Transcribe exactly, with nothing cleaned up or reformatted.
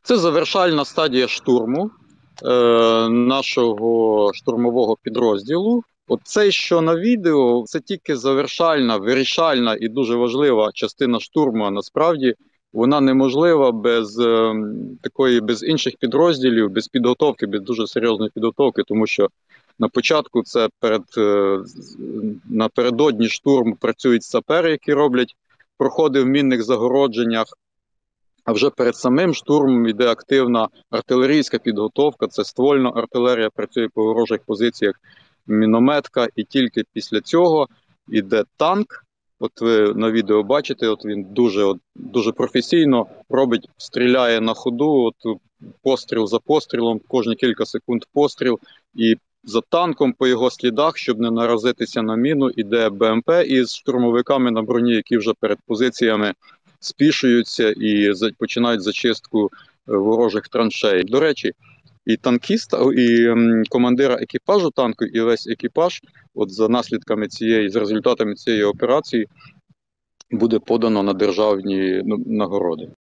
Це завершальна стадія штурму е, нашого штурмового підрозділу. Оце, що на відео, це тільки завершальна, вирішальна і дуже важлива частина штурму. А насправді вона неможлива без е, такої, без інших підрозділів, без підготовки, без дуже серйозної підготовки, тому що на початку це перед е, напередодні штурму працюють сапери, які роблять проходи в мінних загородженнях. А вже перед самим штурмом йде активна артилерійська підготовка, це ствольна артилерія, працює по ворожих позиціях, мінометка, і тільки після цього йде танк. От ви на відео бачите, от він дуже, от, дуже професійно робить, стріляє на ходу, от постріл за пострілом, кожні кілька секунд постріл, і за танком по його слідах, щоб не наразитися на міну, іде БМП із штурмовиками на броні, які вже перед позиціями спішуються і починають зачистку ворожих траншей. До речі, і танкіст, і командира екіпажу танку, і весь екіпаж, от за наслідками цієї, за результатами цієї операції, буде подано на державні нагороди.